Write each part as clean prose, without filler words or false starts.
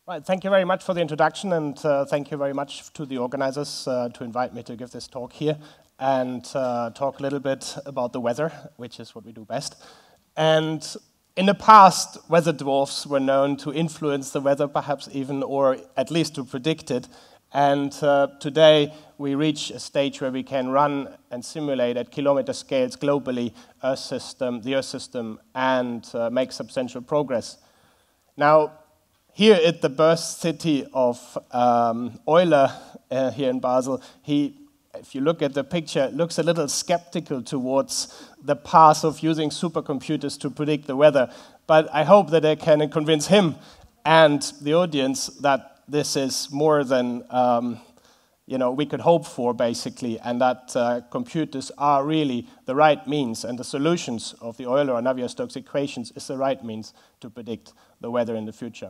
Right, thank you very much for the introduction, and thank you very much to the organizers to invite me to give this talk here and talk a little bit about the weather, which is what we do best. And in the past, weather dwarfs were known to influence the weather, perhaps even, or at least to predict it. And today, we reach a stage where we can run and simulate at kilometer scales globally the Earth system, and make substantial progress. Now, here at the birth city of Euler, here in Basel, if you look at the picture, looks a little skeptical towards the path of using supercomputers to predict the weather. But I hope that I can convince him and the audience that this is more than we could hope for, basically, and that computers are really the right means, and the solutions of the Euler or Navier-Stokes equations is the right means to predict the weather in the future.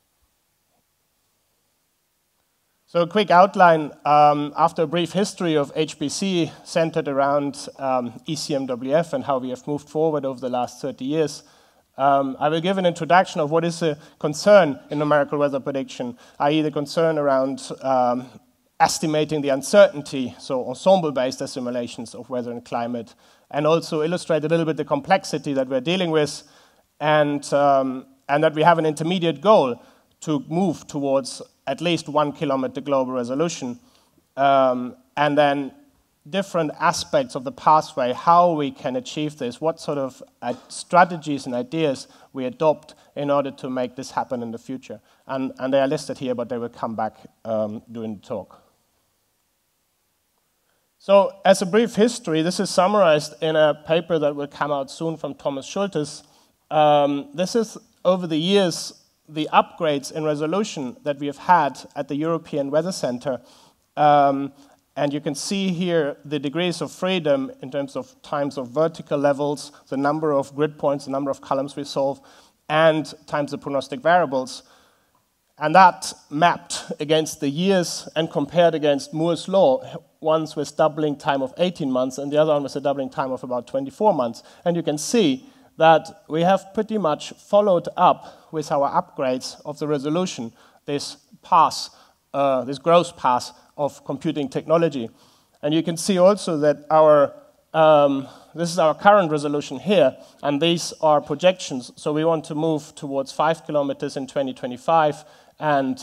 So a quick outline, after a brief history of HPC centered around ECMWF and how we have moved forward over the last 30 years, I will give an introduction of what is a concern in numerical weather prediction, i.e. the concern around estimating the uncertainty, so ensemble-based assimilations of weather and climate, and also illustrate a little bit the complexity that we're dealing with, and that we have an intermediate goal to move towards at least 1 kilometer global resolution, and then different aspects of the pathway, how we can achieve this, what sort of strategies and ideas we adopt in order to make this happen in the future. And they are listed here, but they will come back during the talk. So as a brief history, this is summarized in a paper that will come out soon from Thomas Schultes. This is, over the years, the upgrades in resolution that we have had at the European Weather Center. And you can see here the degrees of freedom in terms of times of vertical levels, the number of grid points, the number of columns we solve, and times the prognostic variables. And that mapped against the years and compared against Moore's law, one's with doubling time of 18 months and the other one with a doubling time of about 24 months. And you can see that we have pretty much followed up with our upgrades of the resolution, this path, this growth path of computing technology. And you can see also that this is our current resolution here, and these are projections. So we want to move towards 5 kilometers in 2025, and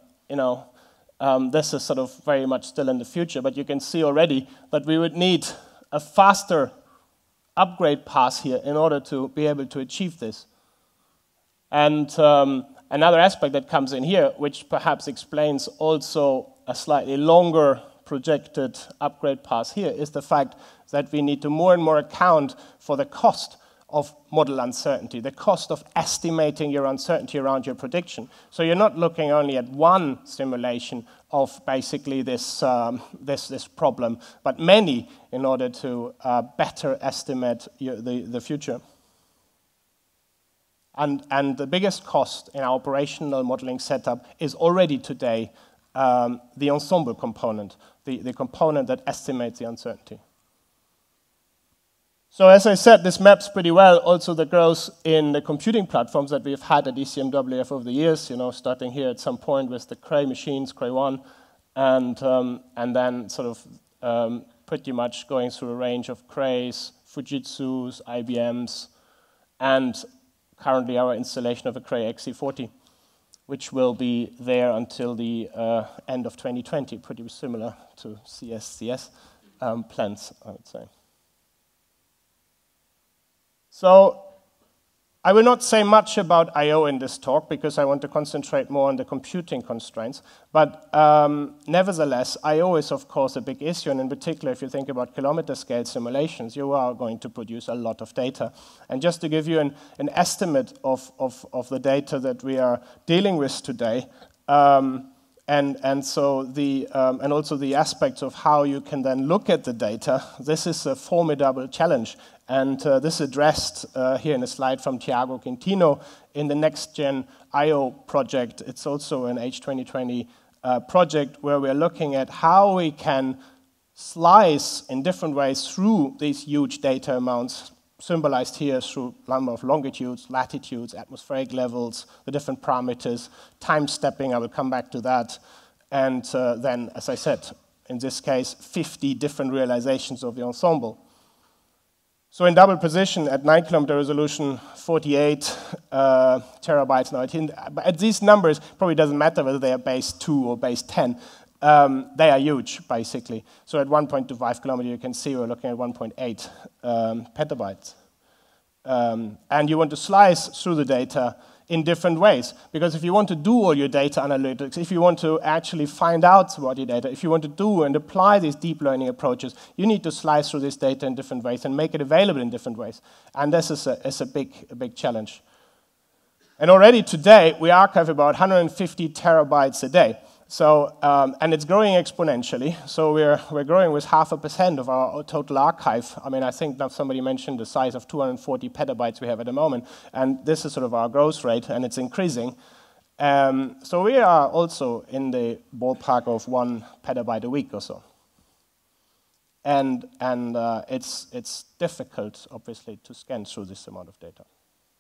this is sort of very much still in the future. But you can see already that we would need a faster upgrade path here in order to be able to achieve this. And another aspect that comes in here, which perhaps explains also a slightly longer projected upgrade path here, is the fact that we need to more and more account for the cost of model uncertainty, the cost of estimating your uncertainty around your prediction. So you're not looking only at one simulation of basically this problem, but many in order to better estimate the future. And the biggest cost in our operational modeling setup is already today the ensemble component, the component that estimates the uncertainty. So as I said, this maps pretty well also the growth in the computing platforms that we've had at ECMWF over the years, starting here at some point with the Cray machines, Cray 1, and then sort of pretty much going through a range of Crays, Fujitsus, IBMs, and currently our installation of a Cray XC40, which will be there until the end of 2020, pretty similar to CSCS plans, I would say. So I will not say much about I/O in this talk because I want to concentrate more on the computing constraints. But nevertheless, I/O is, of course, a big issue. And in particular, if you think about kilometer-scale simulations, you are going to produce a lot of data. And just to give you an estimate of the data that we are dealing with today, and also the aspects of how you can then look at the data, this is a formidable challenge. And this is addressed here in a slide from Tiago Quintino in the Next-Gen I/O project. It's also an H2020 project where we're looking at how we can slice in different ways through these huge data amounts symbolized here through number of longitudes, latitudes, atmospheric levels, the different parameters, time stepping, I will come back to that. And then, as I said, in this case, 50 different realizations of the ensemble. So in double position at 9 kilometer resolution, 48 terabytes now. But at these numbers, probably doesn't matter whether they are base 2 or base 10. They are huge, basically. So at 1.25 kilometer, you can see we're looking at 1.8 petabytes. And you want to slice through the data in different ways. Because if you want to do all your data analytics, if you want to actually find out about your data, if you want to do and apply these deep learning approaches, you need to slice through this data in different ways and make it available in different ways. And this is a big challenge. And already today, we archive about 150 terabytes a day. So, and it's growing exponentially. So we're growing with 0.5% of our total archive. I mean, I think now somebody mentioned the size of 240 petabytes we have at the moment. And this is sort of our growth rate, and it's increasing. So we are also in the ballpark of 1 petabyte a week or so. And it's difficult, obviously, to scan through this amount of data.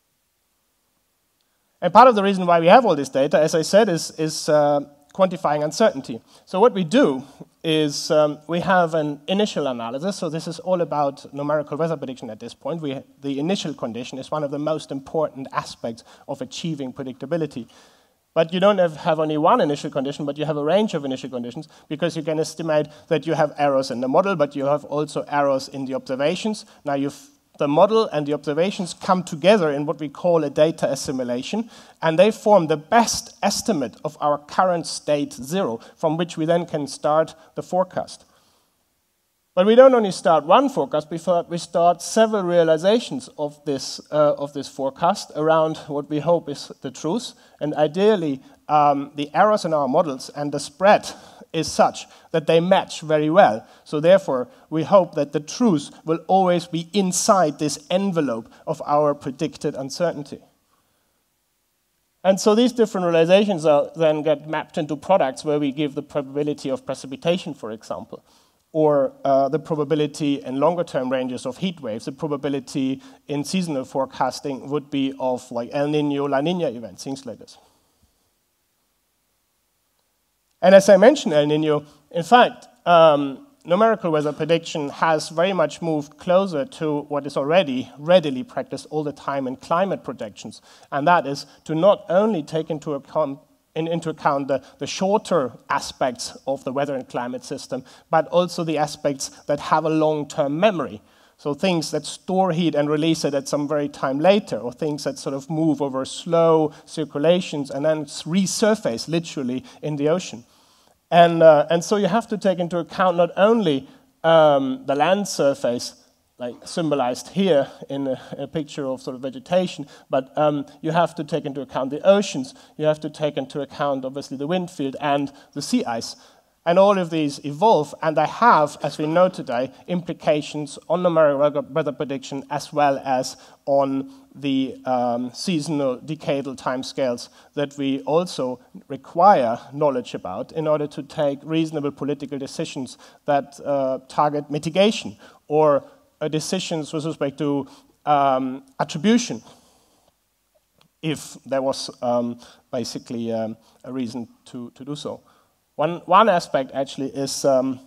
And part of the reason why we have all this data, as I said, is quantifying uncertainty. So what we do is we have an initial analysis. So this is all about numerical weather prediction at this point. The initial condition is one of the most important aspects of achieving predictability. But you don't have only one initial condition, but you have a range of initial conditions, because you can estimate that you have errors in the model, but you have also errors in the observations. Now the model and the observations come together in what we call a data assimilation, and they form the best estimate of our current state 0, from which we then can start the forecast. But we don't only start one forecast, we start several realizations of this forecast around what we hope is the truth. And ideally, the errors in our models and the spread is such that they match very well. So therefore, we hope that the truth will always be inside this envelope of our predicted uncertainty. And so these different realizations then get mapped into products where we give the probability of precipitation, for example, or the probability in longer-term ranges of heat waves. The probability in seasonal forecasting would be of like El Nino, La Nina events, things like this. And as I mentioned El Nino, in fact, numerical weather prediction has very much moved closer to what is already readily practiced all the time in climate projections, and that is to not only take into account the shorter aspects of the weather and climate system, but also the aspects that have a long-term memory. So things that store heat and release it at some very time later, or things that sort of move over slow circulations and then resurface literally in the ocean. And so you have to take into account not only the land surface, like symbolized here in a picture of sort of vegetation, but you have to take into account the oceans, you have to take into account obviously the wind field and the sea ice. And all of these evolve, and they have, as we know today, implications on numerical weather prediction as well as on the seasonal decadal timescales that we also require knowledge about in order to take reasonable political decisions that target mitigation or decisions with respect to attribution, if there was basically a reason to do so. One aspect actually is the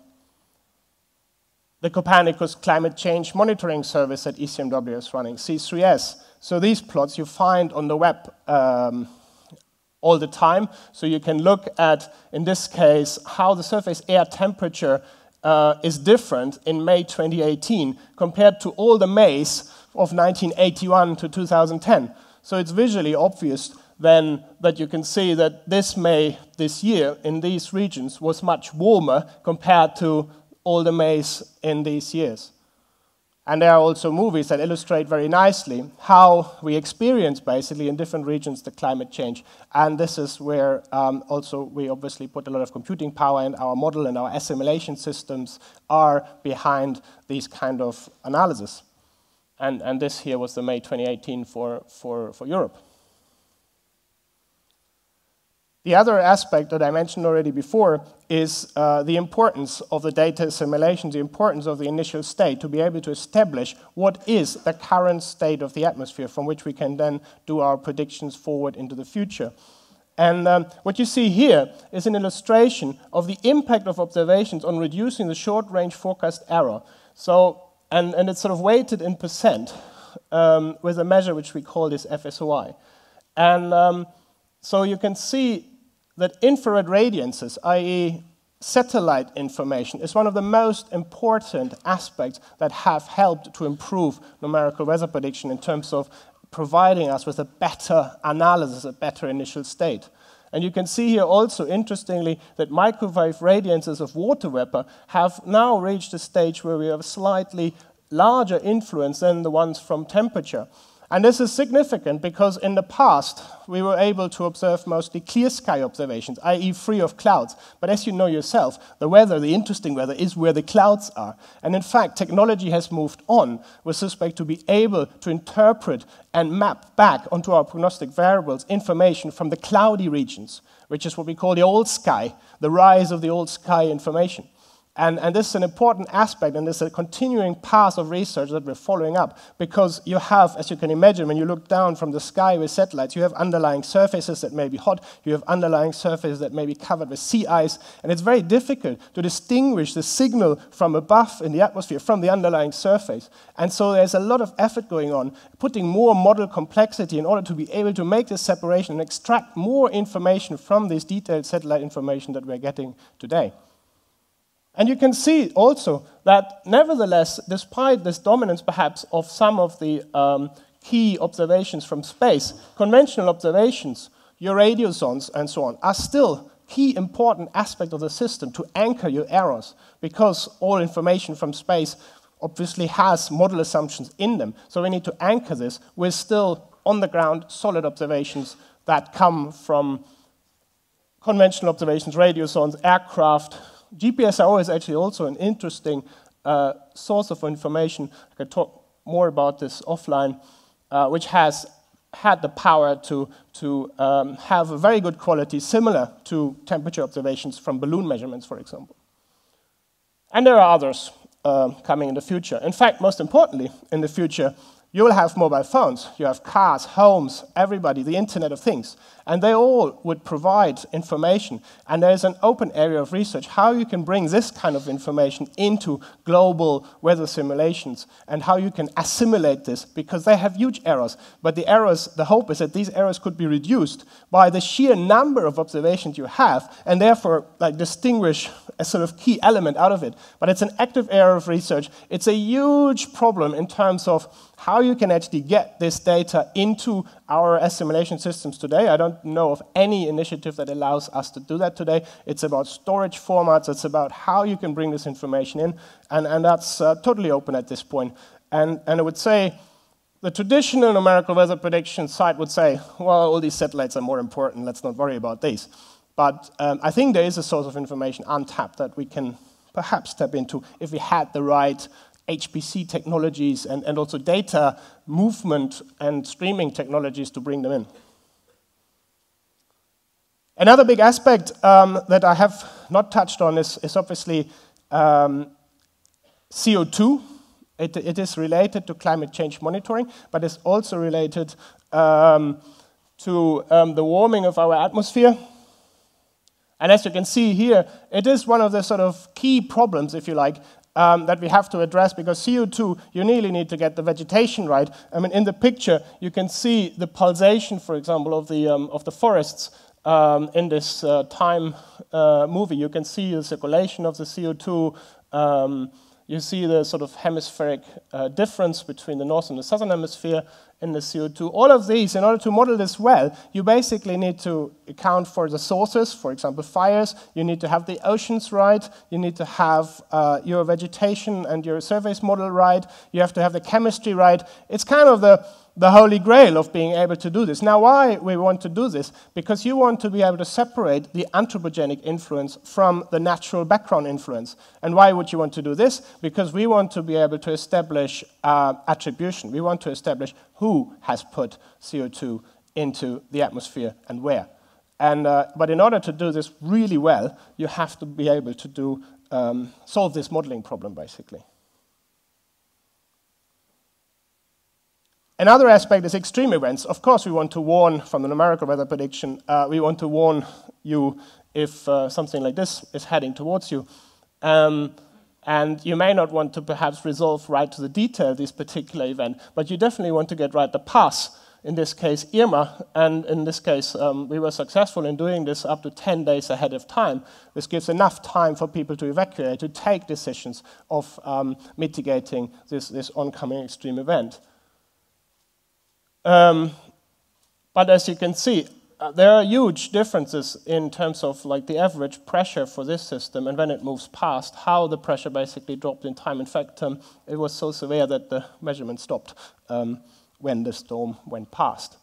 Copernicus Climate Change Monitoring Service that ECMWF is running, C3S. So these plots you find on the web all the time. So you can look at, in this case, how the surface air temperature is different in May 2018 compared to all the Mays of 1981 to 2010. So it's visually obvious then that you can see that this May this year in these regions was much warmer compared to all the Mays in these years. And there are also movies that illustrate very nicely how we experience basically in different regions the climate change. And this is where also we obviously put a lot of computing power, and our model and our assimilation systems are behind these kind of analysis. And this here was the May 2018 for Europe. The other aspect that I mentioned already before is the importance of the data simulations, the importance of the initial state, to be able to establish what is the current state of the atmosphere from which we can then do our predictions forward into the future. And what you see here is an illustration of the impact of observations on reducing the short-range forecast error. So, and it's sort of weighted in percent with a measure which we call this FSOI. And so you can see that infrared radiances, i.e. satellite information, is one of the most important aspects that have helped to improve numerical weather prediction in terms of providing us with a better analysis, a better initial state. And you can see here also, interestingly, that microwave radiances of water vapor have now reached a stage where we have a slightly larger influence than the ones from temperature. And this is significant because in the past, we were able to observe mostly clear sky observations, i.e. free of clouds. But as you know yourself, the weather, the interesting weather, is where the clouds are. And in fact, technology has moved on with respect to be able to interpret and map back onto our prognostic variables information from the cloudy regions, which is what we call the old sky, the rise of the old sky information. And this is an important aspect, and this is a continuing path of research that we're following up, because you have, as you can imagine, when you look down from the sky with satellites, you have underlying surfaces that may be hot, you have underlying surfaces that may be covered with sea ice, and it's very difficult to distinguish the signal from above in the atmosphere from the underlying surface. And so there's a lot of effort going on, putting more model complexity in order to be able to make this separation and extract more information from this detailed satellite information that we're getting today. And you can see also that, nevertheless, despite this dominance perhaps of some of the key observations from space, conventional observations, your radio zones and so on, are still key important aspect of the system to anchor your errors, because all information from space obviously has model assumptions in them. So we need to anchor this with still on-the-ground solid observations that come from conventional observations, radio zones, aircraft. GPSRO is actually also an interesting source of information. I could talk more about this offline, which has had the power to have a very good quality, similar to temperature observations from balloon measurements, for example. And there are others coming in the future. In fact, most importantly, in the future, you will have mobile phones, you have cars, homes, everybody, the Internet of Things, and they all would provide information. And there is an open area of research how you can bring this kind of information into global weather simulations and how you can assimilate this, because they have huge errors. But the errors, the hope is that these errors could be reduced by the sheer number of observations you have, and therefore like distinguish a sort of key element out of it. But it's an active area of research. It's a huge problem in terms of how you can actually get this data into our assimilation systems today. I don't know of any initiative that allows us to do that today. It's about storage formats. It's about how you can bring this information in. And that's totally open at this point. And I would say the traditional numerical weather prediction side would say, well, all these satellites are more important. Let's not worry about these. But I think there is a source of information untapped that we can perhaps tap into if we had the right HPC technologies and also data movement and streaming technologies to bring them in. Another big aspect that I have not touched on is obviously CO2. It is related to climate change monitoring, but it's also related to the warming of our atmosphere. And as you can see here, it is one of the sort of key problems, if you like, that we have to address, because CO2, you really need to get the vegetation right. I mean, in the picture, you can see the pulsation, for example, of the forests in this time movie. You can see the circulation of the CO2. You see the sort of hemispheric difference between the north and the southern hemisphere in the CO2. All of these, in order to model this well, you basically need to account for the sources, for example, fires. You need to have the oceans right. You need to have your vegetation and your surface model right. You have to have the chemistry right. It's kind of the holy grail of being able to do this. Now, why we want to do this? Because you want to be able to separate the anthropogenic influence from the natural background influence. And why would you want to do this? Because we want to be able to establish attribution. We want to establish who has put CO2 into the atmosphere and where. But in order to do this really well, you have to be able to solve this modeling problem, basically. Another aspect is extreme events. Of course, we want to warn from the numerical weather prediction. We want to warn you if something like this is heading towards you. And you may not want to perhaps resolve right to the detail this particular event, but you definitely want to get right the path. In this case, Irma, and in this case, we were successful in doing this up to 10 days ahead of time. This gives enough time for people to evacuate, to take decisions of mitigating this oncoming extreme event. But as you can see, there are huge differences in terms of like the average pressure for this system, and when it moves past, how the pressure basically dropped in time. In fact, it was so severe that the measurement stopped when the storm went past.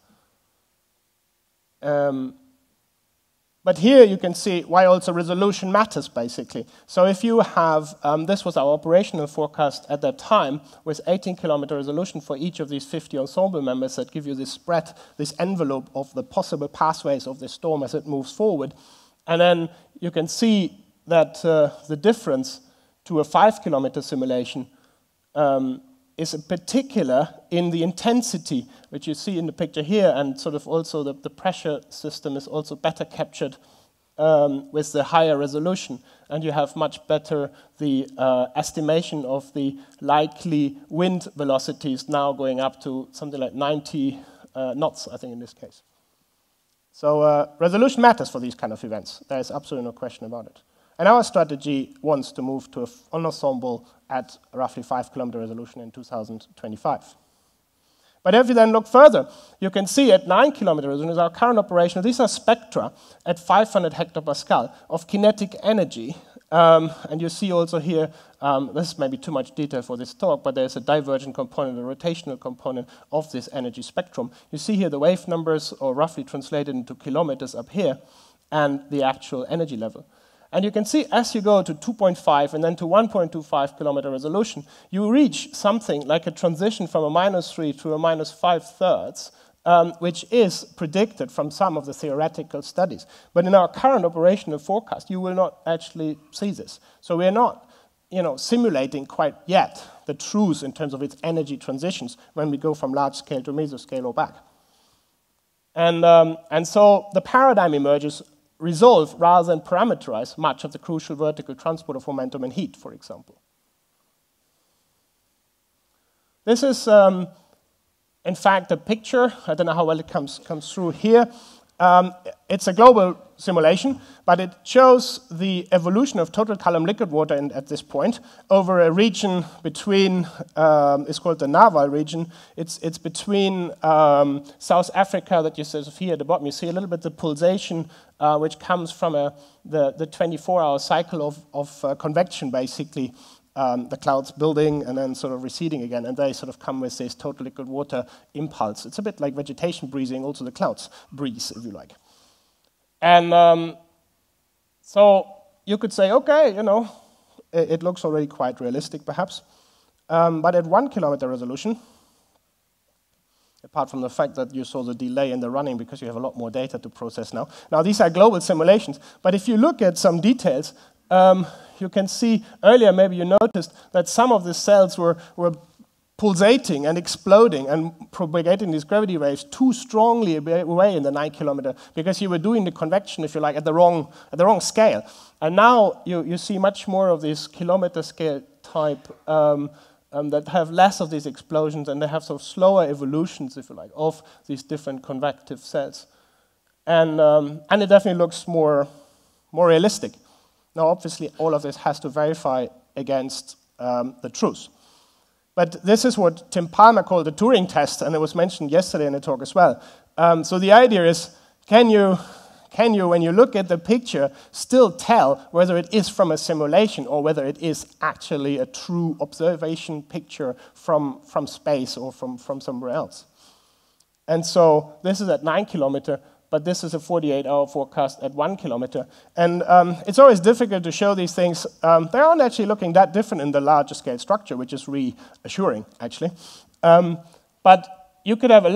But here you can see why also resolution matters, basically. So if you have, this was our operational forecast at that time, with 18-kilometer resolution for each of these 50 ensemble members that give you this spread, this envelope of the possible pathways of the storm as it moves forward. And then you can see that the difference to a 5-kilometer simulation is in particular in the intensity, which you see in the picture here, and sort of also the pressure system is also better captured with the higher resolution, and you have much better the estimation of the likely wind velocities now going up to something like 90 knots, I think, in this case. So resolution matters for these kind of events. There is absolutely no question about it. And our strategy wants to move to an ensemble at roughly 5-kilometer resolution in 2025. But if you then look further, you can see at 9-kilometer resolution is our current operation. These are spectra at 500 hectopascal of kinetic energy. And you see also here, this may be too much detail for this talk, but there's a divergent component, a rotational component of this energy spectrum. You see here the wave numbers, or roughly translated into kilometers up here, and the actual energy level. And you can see as you go to 2.5 and then to 1.25 kilometer resolution, you reach something like a transition from a -3 to a -5/3, which is predicted from some of the theoretical studies. But in our current operational forecast, you will not actually see this. So we're not simulating quite yet the truth in terms of its energy transitions when we go from large scale to mesoscale or back. And so the paradigm emerges resolve rather than parameterize much of the crucial vertical transport of momentum and heat, for example. This is, in fact, a picture. I don't know how well it comes through here. It's a global simulation, but it shows the evolution of total column liquid water at this point over a region between, it's called the Naval region. It's between South Africa that you see here at the bottom. You see a little bit the pulsation, which comes from the 24-hour cycle of convection, basically. The clouds building and then sort of receding again, and they sort of come with this total liquid water impulse. It's a bit like vegetation breathing, also the clouds breathe, if you like. And so you could say, okay, it looks already quite realistic, perhaps. But at 1 kilometer resolution, apart from the fact that you saw the delay in the running because you have a lot more data to process now. Now, these are global simulations, but if you look at some details, you can see earlier, maybe you noticed that some of the cells were pulsating and exploding and propagating these gravity waves too strongly away in the 9 kilometer because you were doing the convection, if you like, at the wrong scale. And now you see much more of these kilometer scale type that have less of these explosions, and they have sort of slower evolutions, if you like, of these different convective cells. And it definitely looks more realistic. Now, obviously, all of this has to verify against the truth. But this is what Tim Palmer called the Turing test, and it was mentioned yesterday in the talk as well. So the idea is, can you, when you look at the picture, still tell whether it is from a simulation or whether it is actually a true observation picture from space or from somewhere else? And so this is at 9 kilometer. But this is a 48-hour forecast at 1 kilometer. And it's always difficult to show these things. They aren't actually looking that different in the larger scale structure, which is reassuring, actually. But you could have a look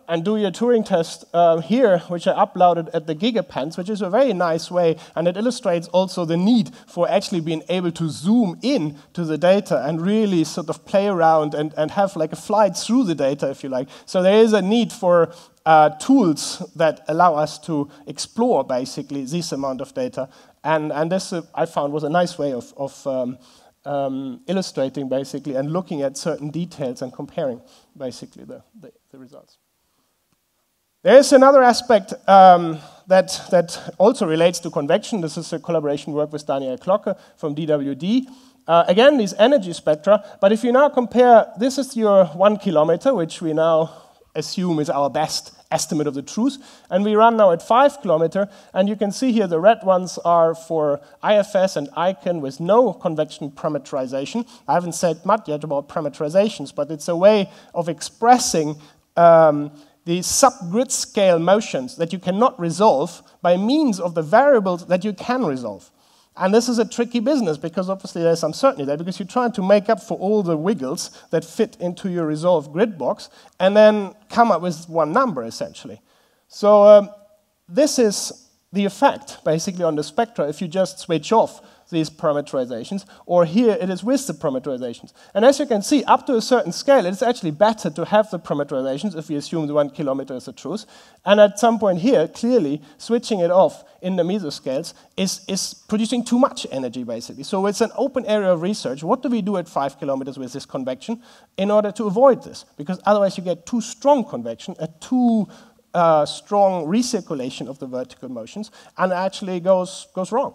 and do your Turing test here, which I uploaded at the Gigapens, which is a very nice way, and it illustrates also the need for actually being able to zoom in to the data and really sort of play around and have like a flight through the data, if you like. So there is a need for tools that allow us to explore, basically, this amount of data. And this, I found, was a nice way of illustrating, basically, and looking at certain details and comparing, basically, the results. There is another aspect that also relates to convection. This is a collaboration work with Daniel Klocke from DWD. Again, these energy spectra, but if you now compare, this is your 1 kilometer, which we now assume is our best estimate of the truth, and we run now at 5 kilometer, and you can see here the red ones are for IFS and ICAN with no convection parameterization. I haven't said much yet about parameterizations, but it's a way of expressing the subgrid scale motions that you cannot resolve by means of the variables that you can resolve. And this is a tricky business because obviously there's uncertainty there because you're trying to make up for all the wiggles that fit into your resolved grid box and then come up with one number, essentially. So this is the effect, basically, on the spectra if you just switch off these parameterizations, or here it is with the parameterizations. And as you can see, up to a certain scale, it's actually better to have the parameterizations if we assume the 1 kilometer is the truth. And at some point here, clearly, switching it off in the mesoscales is producing too much energy, basically. So it's an open area of research. What do we do at 5 kilometers with this convection in order to avoid this? Because otherwise you get too strong convection, a too strong recirculation of the vertical motions, and it actually goes wrong.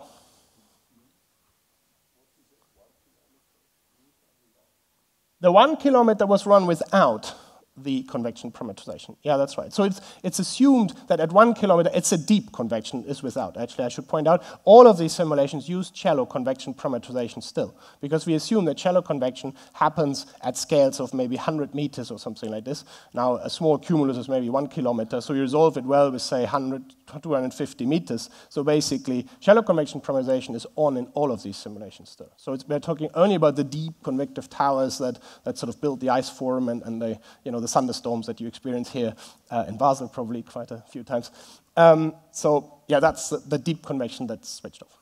The 1 kilometer was run without the convection parameterization. Yeah, that's right. So it's assumed that at 1 kilometer, it's a deep convection, is without. Actually, I should point out, all of these simulations use shallow convection parameterization still, because we assume that shallow convection happens at scales of maybe 100 meters or something like this. Now, a small cumulus is maybe 1 kilometer, so you resolve it well with, say, 100, 250 meters. So basically, shallow convection parameterization is on in all of these simulations still. So we're talking only about the deep convective towers that sort of build the ice form and the thunderstorms that you experience here in Basel probably quite a few times. So yeah, that's the deep convection that's switched off.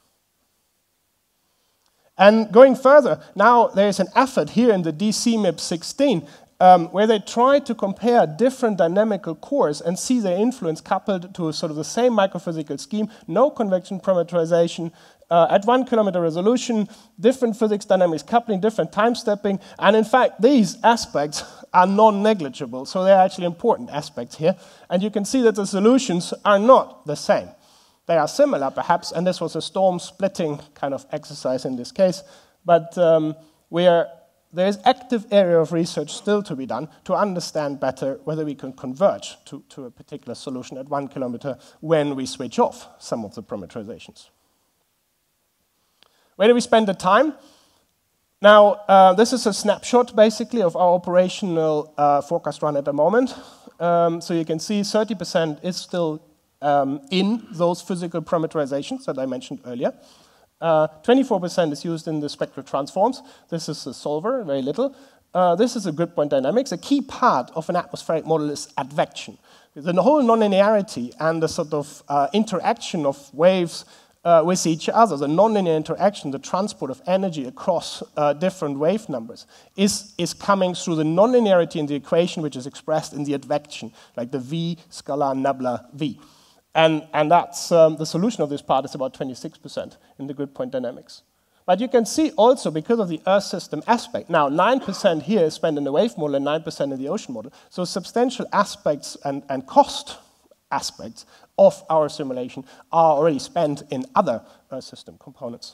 And going further, now there's an effort here in the DCMIP16 where they try to compare different dynamical cores and see their influence coupled to sort of the same microphysical scheme, no convection parameterization, at 1 kilometer resolution, different physics dynamics coupling, different time stepping, and in fact, these aspects are non-negligible, so they're actually important aspects here. And you can see that the solutions are not the same. They are similar, perhaps, and this was a storm splitting kind of exercise in this case, but there is active area of research still to be done to understand better whether we can converge to a particular solution at 1 kilometer when we switch off some of the parameterizations. Where do we spend the time? Now, this is a snapshot, basically, of our operational forecast run at the moment. So you can see 30% is still in those physical parameterizations that I mentioned earlier. 24% is used in the spectral transforms. This is a solver, very little. This is a grid point dynamics. A key part of an atmospheric model is advection. The whole nonlinearity and the sort of interaction of waves with each other, the nonlinear interaction, the transport of energy across different wave numbers is coming through the nonlinearity in the equation, which is expressed in the advection, like the V scalar nabla V. And that's the solution of this part is about 26% in the grid point dynamics. But you can see also, because of the Earth system aspect, now 9% here is spent in the wave model and 9% in the ocean model. So substantial aspects and cost aspects of our simulation are already spent in other Earth system components.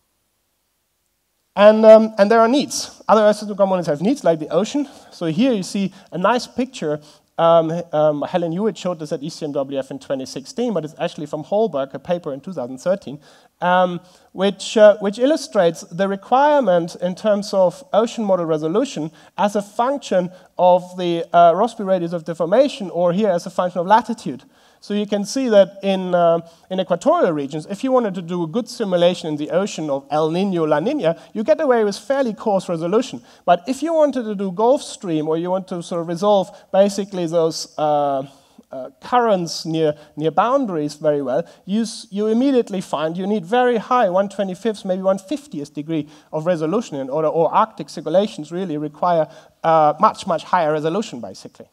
And there are needs. Other Earth system components have needs, like the ocean. So here you see a nice picture. Helen Hewitt showed this at ECMWF in 2016, but it's actually from Holberg, a paper in 2013, which illustrates the requirement in terms of ocean model resolution as a function of the Rossby radius of deformation, or here as a function of latitude. So you can see that in equatorial regions, if you wanted to do a good simulation in the ocean of El Nino, La Nina, you get away with fairly coarse resolution. But if you wanted to do Gulf Stream, or you want to sort of resolve basically those currents near boundaries very well, you immediately find you need very high 1/25th, maybe 1/50th degree of resolution in order, or Arctic simulations really require much, much higher resolution, basically.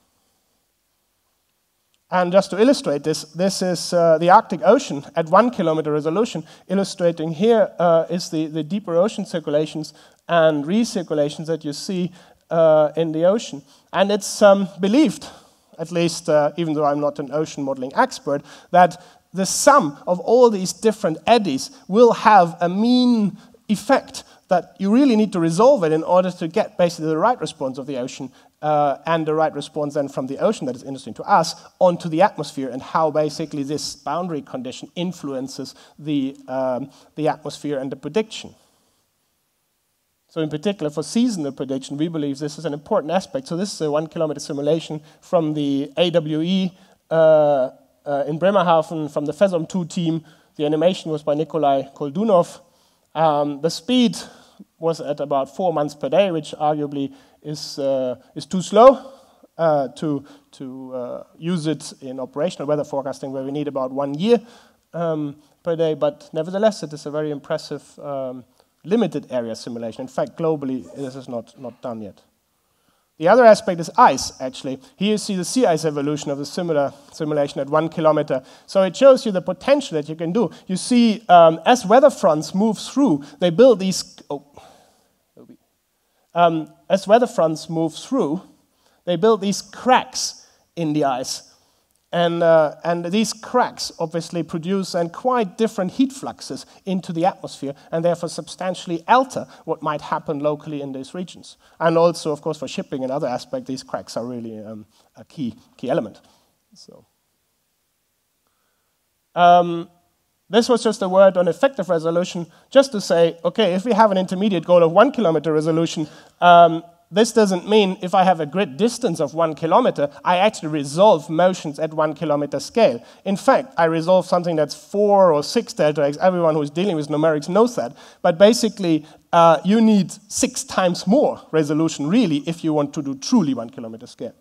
And just to illustrate this, this is the Arctic Ocean at 1 kilometer resolution. Illustrating here is the deeper ocean circulations and recirculations that you see in the ocean. And it's believed, at least even though I'm not an ocean modeling expert, that the sum of all these different eddies will have a mean effect that you really need to resolve it in order to get basically the right response of the ocean and the right response then from the ocean that is interesting to us onto the atmosphere, and how basically this boundary condition influences the atmosphere and the prediction. So in particular, for seasonal prediction, we believe this is an important aspect. So this is a 1 kilometer simulation from the AWE in Bremerhaven, from the FESOM-2 team. The animation was by Nikolai Koldunov. The speed was at about 4 months per day, which arguably is too slow to use it in operational weather forecasting, where we need about 1 year per day. But nevertheless, it is a very impressive limited area simulation. In fact, globally, this is not done yet. The other aspect is ice, actually. Here you see the sea ice evolution of the similar simulation at 1 kilometer. So it shows you the potential that you can do. You see, as weather fronts move through, they build these... as weather fronts move through, they build these cracks in the ice. And these cracks obviously produce quite different heat fluxes into the atmosphere, and therefore substantially alter what might happen locally in these regions. And also, of course, for shipping and other aspects, these cracks are really a key element. So, this was just a word on effective resolution, just to say, okay, if we have an intermediate goal of 1 kilometer resolution, this doesn't mean if I have a grid distance of 1 kilometer, I actually resolve motions at 1 kilometer scale. In fact, I resolve something that's 4 or 6 delta x. Everyone who's dealing with numerics knows that. But basically, you need 6 times more resolution, really, if you want to do truly 1 kilometer scale.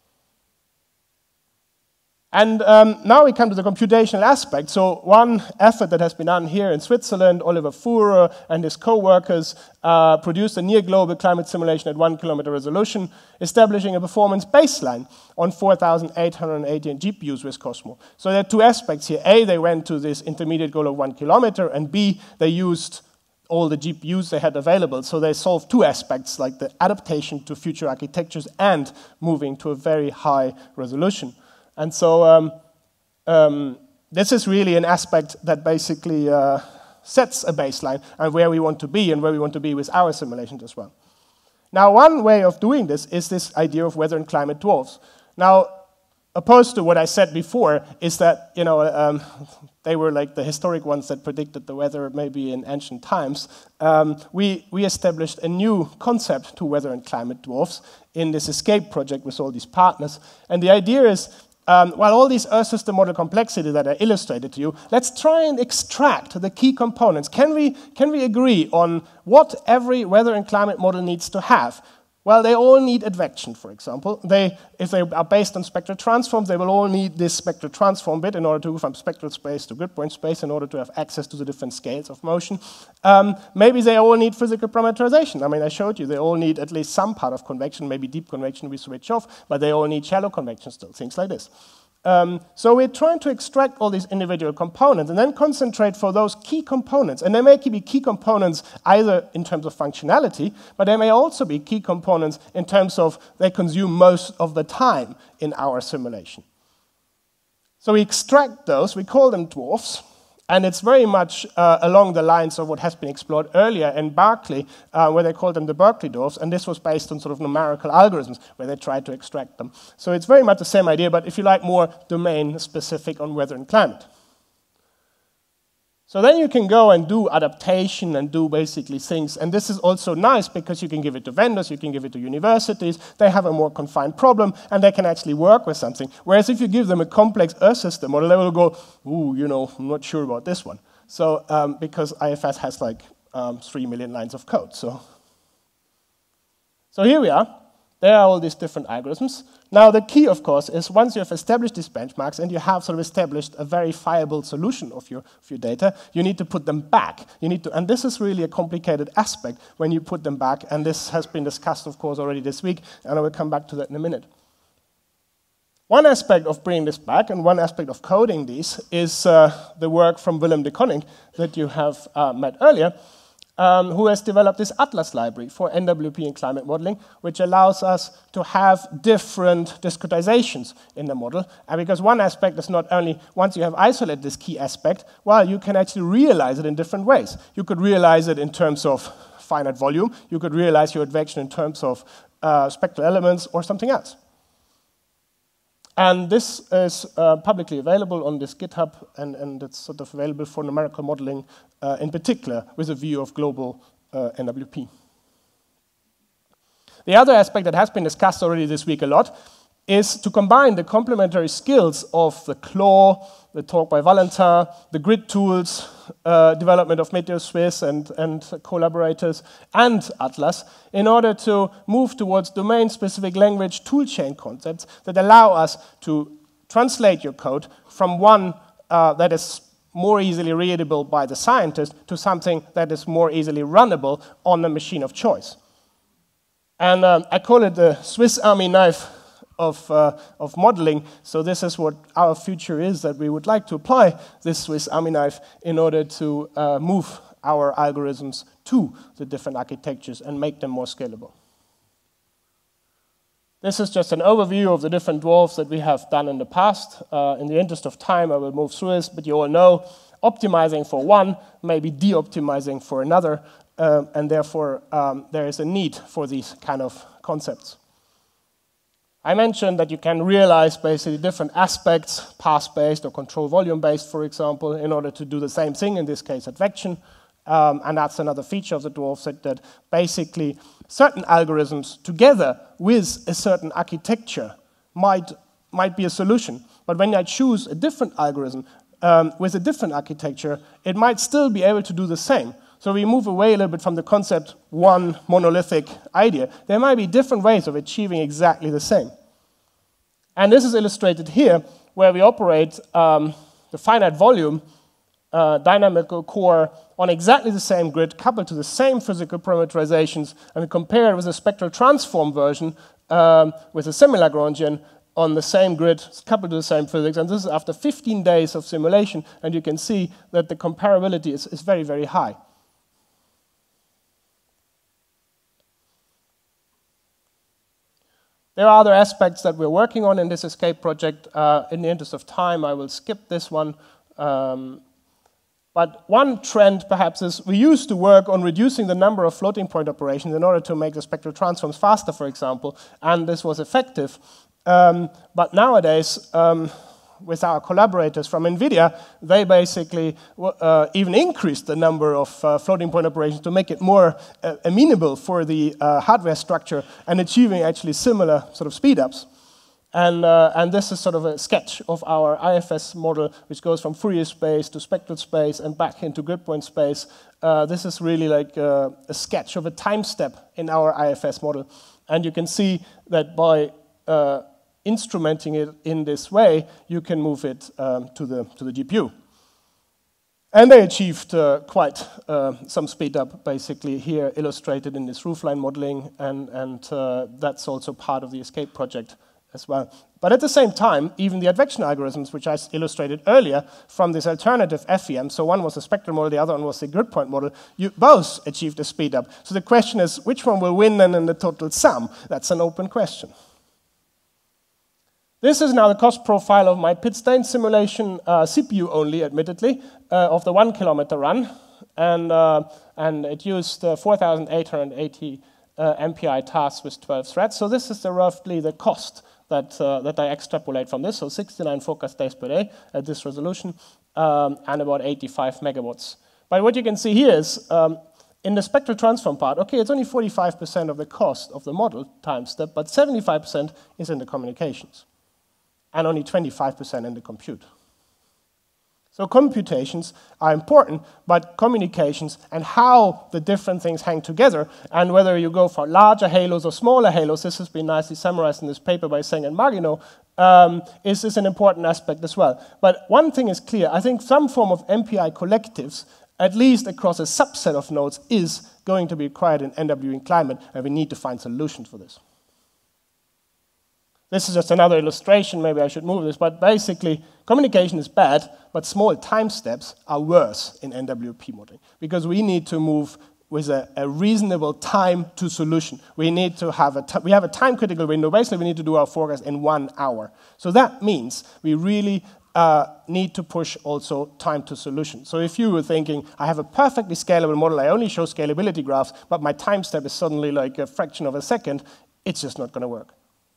And now we come to the computational aspect. So one effort that has been done here in Switzerland, Oliver Fuhrer and his co-workers produced a near-global climate simulation at 1 kilometer resolution, establishing a performance baseline on 4,880 GPUs with Cosmo. So there are 2 aspects here. A, they went to this intermediate goal of 1 kilometer, and B, they used all the GPUs they had available. So they solved 2 aspects, like the adaptation to future architectures and moving to a very high resolution. And so this is really an aspect that basically sets a baseline and where we want to be, and where we want to be with our simulations as well. Now, one way of doing this is this idea of weather and climate dwarfs. Now, opposed to what I said before is that, you know, they were like the historic ones that predicted the weather maybe in ancient times. We established a new concept to weather and climate dwarfs in this ESCAPE project with all these partners. And the idea is, while all these Earth system model complexity that I illustrated to you, let's try and extract the key components. Can we agree on what every weather and climate model needs to have? Well, they all need advection, for example. If they are based on spectral transforms, they will all need this spectral transform bit in order to go from spectral space to grid point space in order to have access to the different scales of motion. Maybe they all need physical parameterization. I mean, I showed you they all need at least some part of convection, maybe deep convection we switch off, but they all need shallow convection still, things like this. So we're trying to extract all these individual components and then concentrate for those key components. And they may be key components either in terms of functionality, but they may also be key components in terms of they consume most of the time in our simulation. So we extract those, we call them dwarfs, and it's very much along the lines of what has been explored earlier in Berkeley, where they called them the Berkeley dwarfs, and this was based on sort of numerical algorithms where they tried to extract them. So it's very much the same idea, but if you like, more domain-specific on weather and climate. So then you can go and do adaptation and do basically things. And this is also nice because you can give it to vendors, you can give it to universities. They have a more confined problem, and they can actually work with something. Whereas if you give them a complex Earth system model, they will go, ooh, you know, I'm not sure about this one. So because IFS has like 3 million lines of code. So here we are. There are all these different algorithms. Now, the key, of course, is once you have established these benchmarks and you have sort of established a verifiable solution of your data, you need to put them back. You need to, and this is really a complicated aspect when you put them back, and this has been discussed, of course, already this week, and I will come back to that in a minute. One aspect of bringing this back, and one aspect of coding these, is the work from Willem de Koning that you have met earlier, who has developed this Atlas library for NWP and climate modeling, which allows us to have different discretizations in the model. And because one aspect is not only, once you have isolated this key aspect, well, you can actually realize it in different ways. You could realize it in terms of finite volume. You could realize your advection in terms of spectral elements or something else. And this is publicly available on this GitHub, and it's sort of available for numerical modeling in particular with a view of global NWP. The other aspect that has been discussed already this week a lot is to combine the complementary skills of the CLAW, the talk by Valentin, the grid tools, development of MeteoSwiss and collaborators, and Atlas, in order to move towards domain-specific language toolchain concepts that allow us to translate your code from one that is more easily readable by the scientist to something that is more easily runnable on a machine of choice. And I call it the Swiss Army knife of modeling. So this is what our future is, that we would like to apply this Swiss Army knife in order to move our algorithms to the different architectures and make them more scalable. This is just an overview of the different dwarfs that we have done in the past. In the interest of time, I will move through this, but you all know optimizing for one may be de-optimizing for another, and therefore there is a need for these kind of concepts. I mentioned that you can realize basically different aspects, path-based or control volume-based, for example, in order to do the same thing, in this case advection. And that's another feature of the dwarf set, that basically certain algorithms together with a certain architecture might be a solution. But when I choose a different algorithm with a different architecture, it might still be able to do the same. So we move away a little bit from the concept one monolithic idea. There might be different ways of achieving exactly the same. And this is illustrated here, where we operate the finite volume dynamical core on exactly the same grid, coupled to the same physical parameterizations, and we compare it with a spectral transform version with a semi-Lagrangian on the same grid, coupled to the same physics. And this is after 15 days of simulation, and you can see that the comparability is very, very high. There are other aspects that we're working on in this ESCAPE project. In the interest of time, I will skip this one. But one trend, perhaps, is we used to work on reducing the number of floating point operations in order to make the spectral transforms faster, for example, and this was effective. But nowadays, with our collaborators from NVIDIA, they basically even increased the number of floating point operations to make it more amenable for the hardware structure and achieving actually similar sort of speed-ups. And this is sort of a sketch of our IFS model, which goes from Fourier space to spectral space and back into grid point space. This is really like a sketch of a time step in our IFS model. And you can see that by instrumenting it in this way, you can move it to the GPU. And they achieved quite some speed up, basically, here illustrated in this roofline modeling, and that's also part of the ESCAPE project as well. But at the same time, even the advection algorithms, which I illustrated earlier from this alternative FEM, so one was a spectral model, the other one was the grid point model, you both achieved a speed up. So the question is, which one will win then in the total sum? That's an open question. This is now the cost profile of my pit stain simulation, CPU only, admittedly, of the 1 kilometer run. And it used 4,880 MPI tasks with 12 threads. So this is roughly the cost that I extrapolate from this. So 69 forecast days per day at this resolution. and about 85 megawatts. But what you can see here is, in the spectral transform part, okay, it's only 45% of the cost of the model time step, but 75% is in the communications, and only 25% in the compute. So computations are important, but communications and how the different things hang together, and whether you go for larger halos or smaller halos, this has been nicely summarized in this paper by Seng and Magino, is an important aspect as well. But one thing is clear, I think some form of MPI collectives, at least across a subset of nodes, is going to be required in NWE climate, and we need to find solutions for this. This is just another illustration, maybe I should move this, but basically, communication is bad, but small time steps are worse in NWP modeling, because we need to move with a reasonable time to solution. We need to have we have a time critical window. Basically, we need to do our forecast in 1 hour. So that means we really need to push also time to solution. So if you were thinking, I have a perfectly scalable model, I only show scalability graphs, but my time step is suddenly like a fraction of a second, it's just not going to work.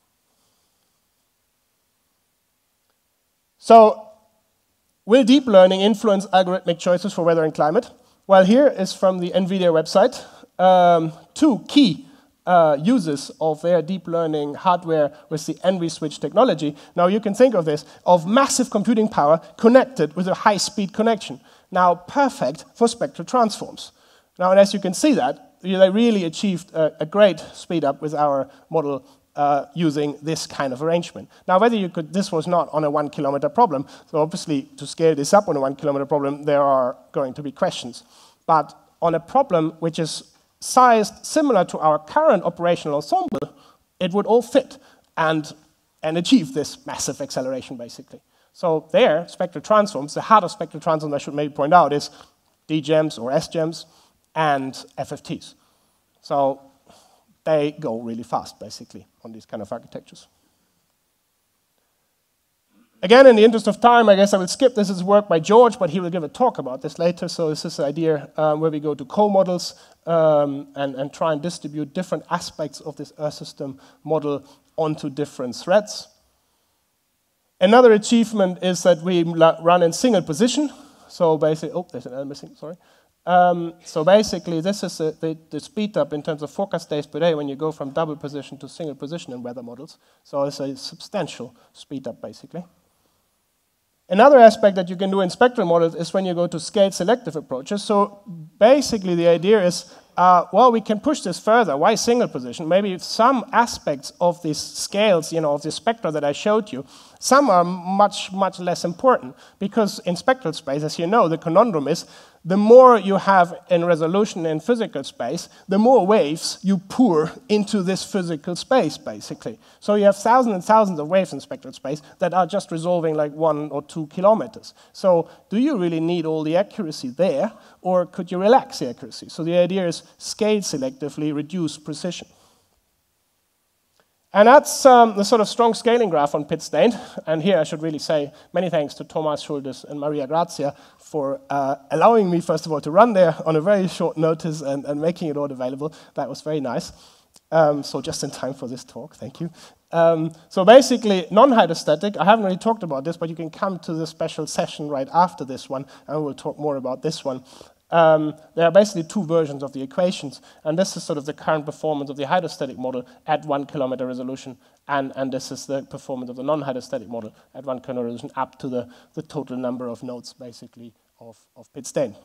So, will deep learning influence algorithmic choices for weather and climate? Well, here is from the NVIDIA website, 2 key uses of their deep learning hardware with the NV-switch technology. Now, you can think of this, of massive computing power connected with a high-speed connection. Now, perfect for spectral transforms. Now, and as you can see that, they really achieved a great speed up with our model using this kind of arrangement. Now, whether you could, this was not on a 1 kilometer problem, so obviously to scale this up on a 1 kilometer problem, there are going to be questions. But on a problem which is sized similar to our current operational ensemble, it would all fit and achieve this massive acceleration, basically. So there, spectral transforms, the heart of spectral transforms, I should maybe point out, is DGEMs or SGEMs and FFTs. So they go really fast, basically, on these kind of architectures. Again, in the interest of time, I guess I will skip this. Is work by George, but he will give a talk about this later. So this is the idea where we go to co-models and try and distribute different aspects of this Earth system model onto different threads. Another achievement is that we run in single position. So basically, oh, there's an L missing, sorry. So basically, this is the speed up in terms of forecast days per day when you go from double position to single position in weather models. So it's a substantial speed up, basically. Another aspect that you can do in spectral models is when you go to scale selective approaches. So basically, the idea is, well, we can push this further. Why single position? Maybe some aspects of these scales, of the spectra that I showed you, some are much, much less important. Because in spectral space, as you know, the conundrum is, the more you have in resolution in physical space, the more waves you pour into this physical space, basically. So you have thousands and thousands of waves in spectral space that are just resolving like 1 or 2 kilometers. So do you really need all the accuracy there, or could you relax the accuracy? So the idea is scale selectively, reduce precision. And that's the sort of strong scaling graph on PIT-stained. And here I should really say many thanks to Thomas Schuldes and Maria Grazia for allowing me, first of all, to run there on a very short notice and making it all available. That was very nice. So just in time for this talk, thank you. So basically, non-hydrostatic, I haven't really talked about this, but you can come to the special session right after this one, and we'll talk more about this one. There are basically 2 versions of the equations, and this is sort of the current performance of the hydrostatic model at 1 kilometer resolution, and this is the performance of the non-hydrostatic model at 1 kilometer resolution up to the total number of nodes, basically, of PIT-stained.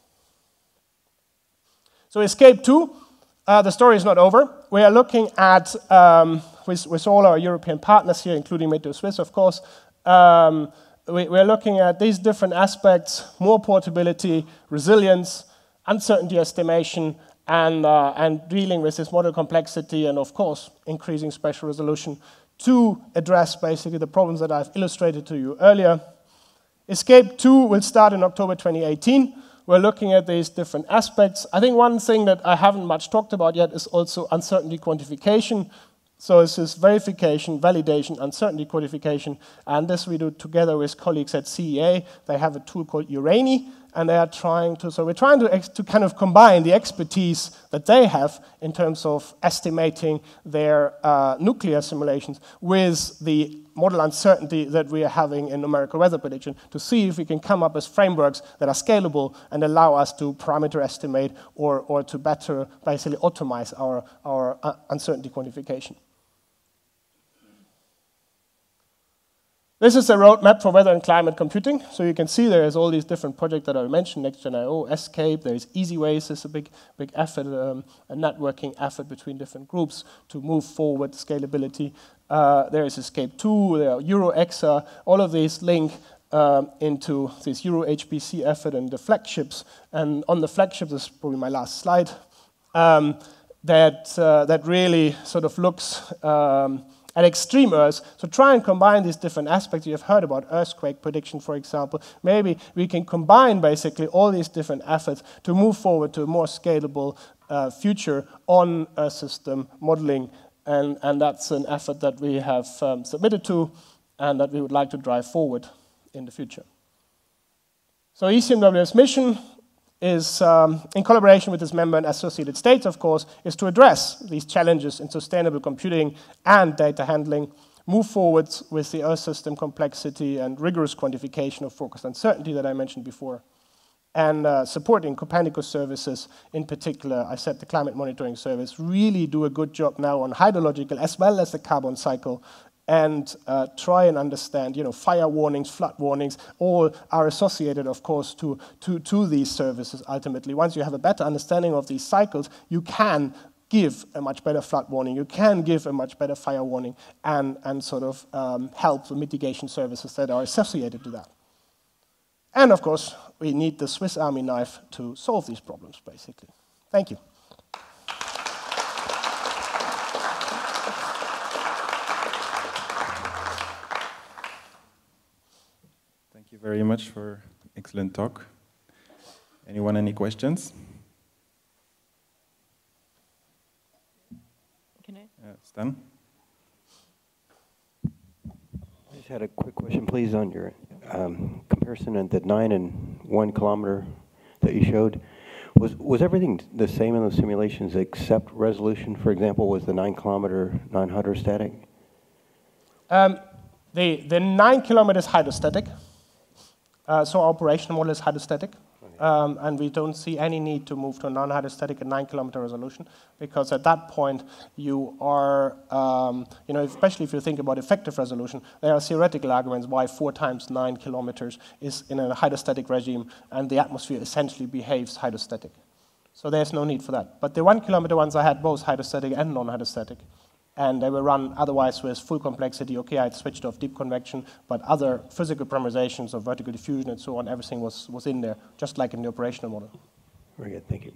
So ESCAPE 2, the story is not over. We are looking at, with all our European partners here, including Meteo Swiss, of course, we're looking at these different aspects: more portability, resilience, uncertainty estimation, and dealing with this model complexity, and of course, increasing spatial resolution to address basically the problems that I've illustrated to you earlier. ESCAPE 2 will start in October 2018. We're looking at these different aspects. I think one thing that I haven't much talked about yet is also uncertainty quantification. So this is verification, validation, uncertainty quantification, and this we do together with colleagues at CEA. They have a tool called Urani, and they are trying to, so we're trying to kind of combine the expertise that they have in terms of estimating their nuclear simulations with the model uncertainty that we are having in numerical weather prediction to see if we can come up with frameworks that are scalable and allow us to parameter estimate or to better basically optimize our uncertainty quantification. This is a roadmap for weather and climate computing. So you can see there's all these different projects that I mentioned, NextGen.io, Escape, there's EasyWays, there's a big effort, a networking effort between different groups to move forward scalability. There is Escape 2, there are EuroExa, all of these link into this EuroHPC effort and the flagships. And on the flagships, this is probably my last slide, that really sort of looks at extreme Earth. So try and combine these different aspects. You have heard about earthquake prediction, for example. Maybe we can combine basically all these different efforts to move forward to a more scalable future on Earth system modeling. And that's an effort that we have submitted to and that we would like to drive forward in the future. So ECMWF's mission is, in collaboration with its member and associated states, of course, is to address these challenges in sustainable computing and data handling, move forward with the Earth system complexity and rigorous quantification of forecast uncertainty that I mentioned before, and supporting Copernicus services, in particular, I said the climate monitoring service, really do a good job now on hydrological as well as the carbon cycle, and try and understand, fire warnings, flood warnings, all are associated, of course, to these services ultimately. Once you have a better understanding of these cycles, you can give a much better flood warning, you can give a much better fire warning, and sort of help the mitigation services that are associated to that. And, of course, we need the Swiss Army knife to solve these problems, basically. Thank you. Thank you very much for excellent talk. Anyone, any questions? Can I? Stan? I just had a quick question, please, on your comparison of the 9 and 1 kilometer that you showed. Was everything the same in those simulations except resolution? For example, was the 9 kilometer non-hydrostatic? The 9 kilometers hydrostatic. So our operational model is hydrostatic, and we don't see any need to move to a non-hydrostatic at 9 kilometer resolution, because at that point you are, especially if you think about effective resolution, there are theoretical arguments why 4 times 9 kilometers is in a hydrostatic regime, and the atmosphere essentially behaves hydrostatic. So there's no need for that. But the 1 kilometer ones I had both hydrostatic and non-hydrostatic. And they were run otherwise with full complexity. Okay, I had switched off deep convection, but other physical parameterizations of vertical diffusion and so on, everything was in there, just like in the operational model. Very good, thank you.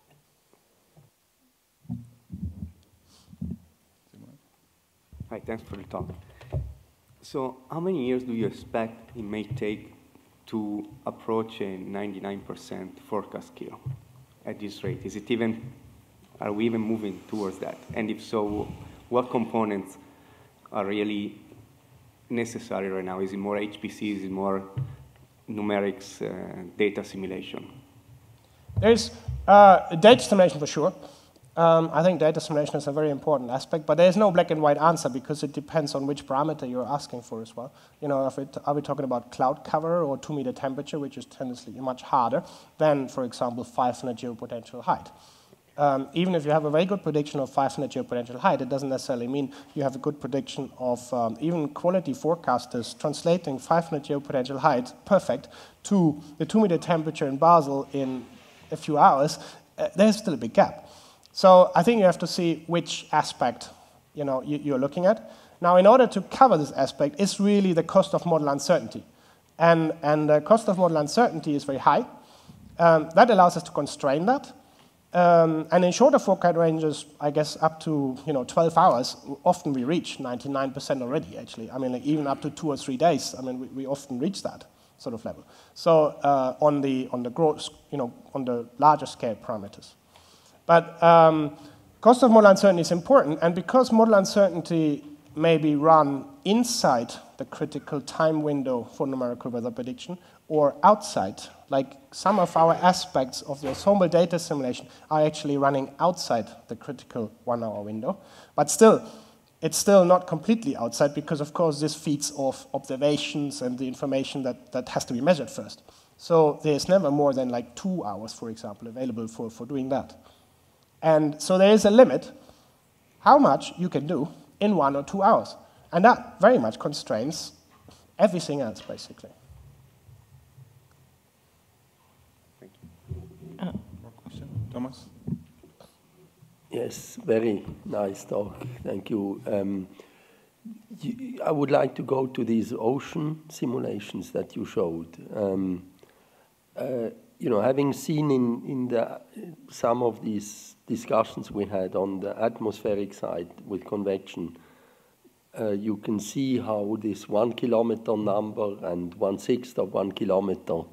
Hi, thanks for the talk. So how many years do you expect it may take to approach a 99% forecast skill at this rate? Are we even moving towards that? And if so, what components are really necessary right now? Is it more HPC? Is it more numerics, data simulation? There's data simulation for sure. I think data simulation is a very important aspect, but there's no black and white answer because it depends on which parameter you're asking for as well. Are we talking about cloud cover or 2-meter temperature, which is tendency much harder than, for example, 500 geopotential height. Even if you have a very good prediction of 500 geopotential height, it doesn't necessarily mean you have a good prediction of even quality forecasters translating 500 geopotential height perfect to the 2-meter temperature in Basel in a few hours. There's still a big gap. So I think you have to see which aspect you're looking at. Now, in order to cover this aspect, it's really the cost of model uncertainty. And the cost of model uncertainty is very high. That allows us to constrain that. And in shorter forecast ranges, I guess up to 12 hours, often we reach 99% already, actually. I mean, like even up to 2 or 3 days, I mean, we often reach that sort of level. So on the growth, on the larger scale parameters. But cost of model uncertainty is important, and because model uncertainty may be run inside the critical time window for numerical weather prediction or outside, like some of our aspects of the ensemble data simulation are actually running outside the critical 1-hour window. But still, it's still not completely outside because, of course, this feeds off observations and the information that has to be measured first. So there's never more than like 2 hours, for example, available for doing that. And so there is a limit how much you can do in 1 or 2 hours. And that very much constrains everything else, basically. More question? Thomas? Yes, very nice talk. Thank you. I would like to go to these ocean simulations that you showed. You know, having seen in some of these discussions we had on the atmospheric side with convection, you can see how this 1 kilometer number and 1/6 of 1 kilometer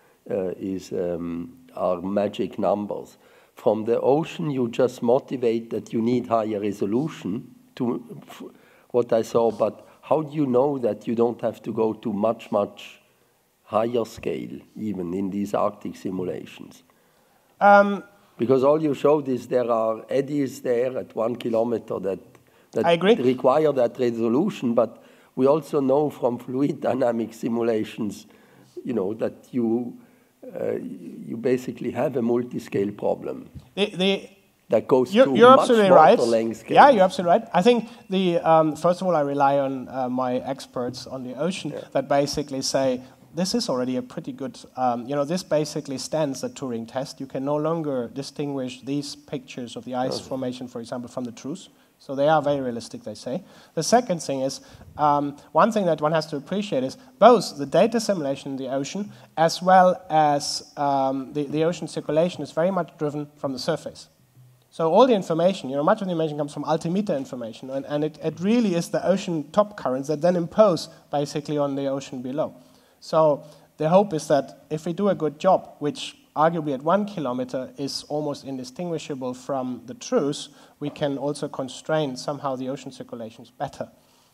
are magic numbers. From the ocean, you just motivate that you need higher resolution to what I saw, but how do you know that you don't have to go to much, much higher scale, even in these Arctic simulations? Because all you showed is there are eddies there at 1 kilometer that require that resolution, but we also know from fluid dynamic simulations, you know, that you basically have a multi-scale problem that goes to much shorter length scale. Yeah, you're absolutely right. I think first of all, I rely on my experts on the ocean that basically say, this is already a pretty good, you know, this basically stands the Turing test. You can no longer distinguish these pictures of the ice formation, for example, from the truth. So they are very realistic, they say. The second thing is, one thing that one has to appreciate is both the data simulation in the ocean as well as the ocean circulation is very much driven from the surface. So all the information, you know, much of the information comes from altimeter information, and it really is the ocean top currents that then impose basically on the ocean below. So the hope is that if we do a good job, which arguably at 1 kilometer is almost indistinguishable from the truth, we can also constrain somehow the ocean circulations better.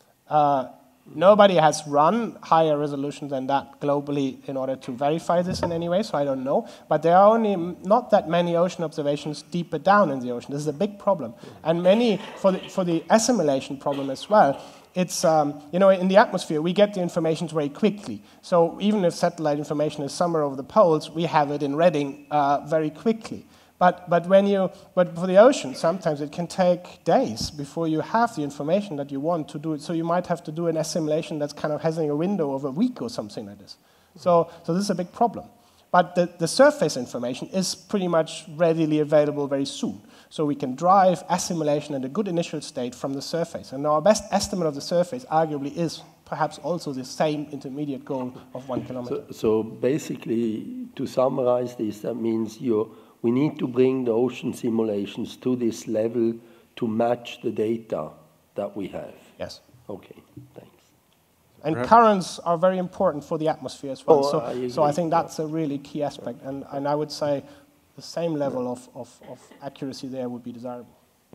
Nobody has run higher resolution than that globally in order to verify this in any way, so I don't know. But there are only not that many ocean observations deeper down in the ocean. This is a big problem. And many, for the assimilation problem as well, it's, you know, in the atmosphere, we get the information very quickly. So even if satellite information is somewhere over the poles, we have it in Reading very quickly. But for the ocean, sometimes it can take days before you have the information that you want to do it. So you might have to do an assimilation that's kind of having a window of a week or something like this. So this is a big problem. But the surface information is pretty much readily available very soon. So we can drive assimilation in a good initial state from the surface. And our best estimate of the surface arguably is perhaps also the same intermediate goal of 1 kilometer. So basically, to summarize this, that means we need to bring the ocean simulations to this level to match the data that we have. Yes. Okay, thanks. And currents are very important for the atmosphere as well. Oh, so I think that's a really key aspect. And I would say the same level of accuracy there would be desirable.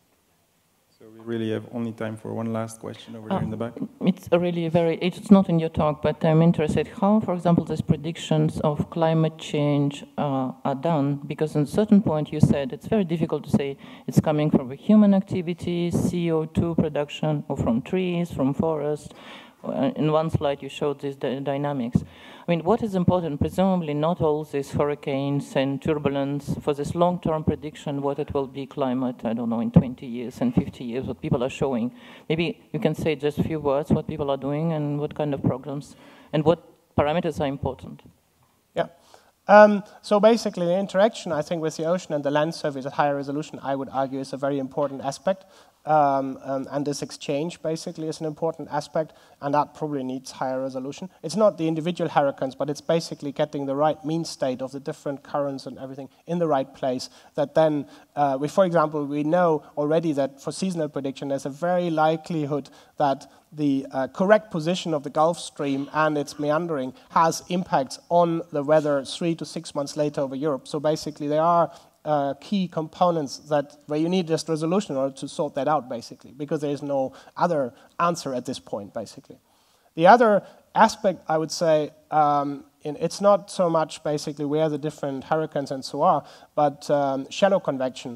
So we really have only time for one last question over here in the back. It's really it's not in your talk, but I'm interested how, for example, these predictions of climate change are done, because at a certain point you said it's very difficult to say it's coming from human activity, CO2 production, or from trees, from forests. In one slide you showed these dynamics. I mean, what is important? Presumably not all these hurricanes and turbulence for this long-term prediction, what it will be climate, I don't know, in 20 years and 50 years, what people are showing. Maybe you can say just a few words, what people are doing and what kind of programs, and what parameters are important. Yeah. So basically the interaction, I think, with the ocean and the land surface at higher resolution, I would argue, is a very important aspect. And this exchange basically is an important aspect, and that probably needs higher resolution. It's not the individual hurricanes, but it's basically getting the right mean state of the different currents and everything in the right place. That then, for example, we know already that for seasonal prediction, there's a very likelihood that the correct position of the Gulf Stream and its meandering has impacts on the weather 3 to 6 months later over Europe. So basically, there are key components where you need just resolution in order to sort that out, basically, because there is no other answer at this point, basically. The other aspect, I would say, it's not so much basically where the different hurricanes and so are, but shallow convection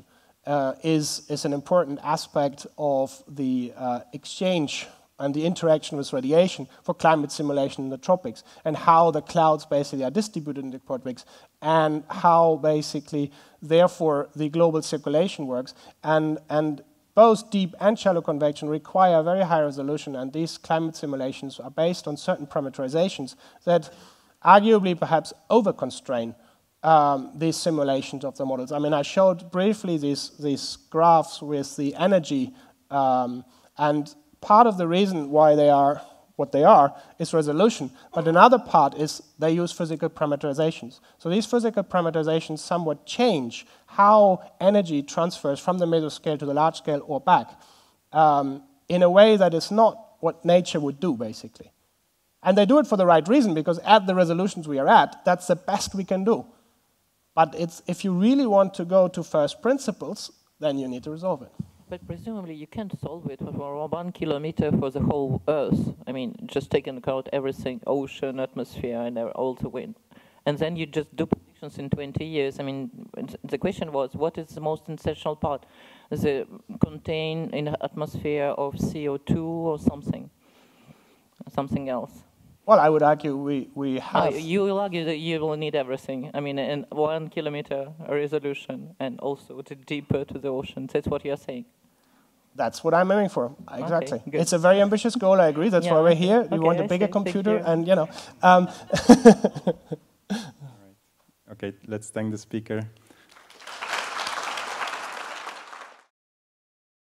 is an important aspect of the exchange and the interaction with radiation for climate simulation in the tropics, and how the clouds basically are distributed in the tropics, and how basically, therefore, the global circulation works. And both deep and shallow convection require very high resolution, and these climate simulations are based on certain parameterizations that arguably perhaps over-constrain these simulations of the models. I mean, I showed briefly these graphs with the energy, and part of the reason why they are what they are is resolution, but another part is they use physical parameterizations. So these physical parameterizations somewhat change how energy transfers from the mesoscale to the large scale or back in a way that is not what nature would do, basically. And they do it for the right reason, because at the resolutions we are at, that's the best we can do. But if you really want to go to first principles, then you need to resolve it. But presumably you can't solve it for 1 kilometer for the whole Earth. I mean, just take into account everything, ocean, atmosphere, and all the wind. And then you just do predictions in 20 years. I mean, the question was, what is the most essential part? Is it contained in the atmosphere of CO2 or something? Something else? Well, I would argue we have... No, you will argue that you will need everything. I mean, in 1 kilometer resolution, and also to deeper to the ocean. That's what you're saying. That's what I'm aiming for, exactly. Okay, it's a very ambitious goal, I agree. That's why we're here. We want a bigger computer, and you know. All right. Okay, let's thank the speaker.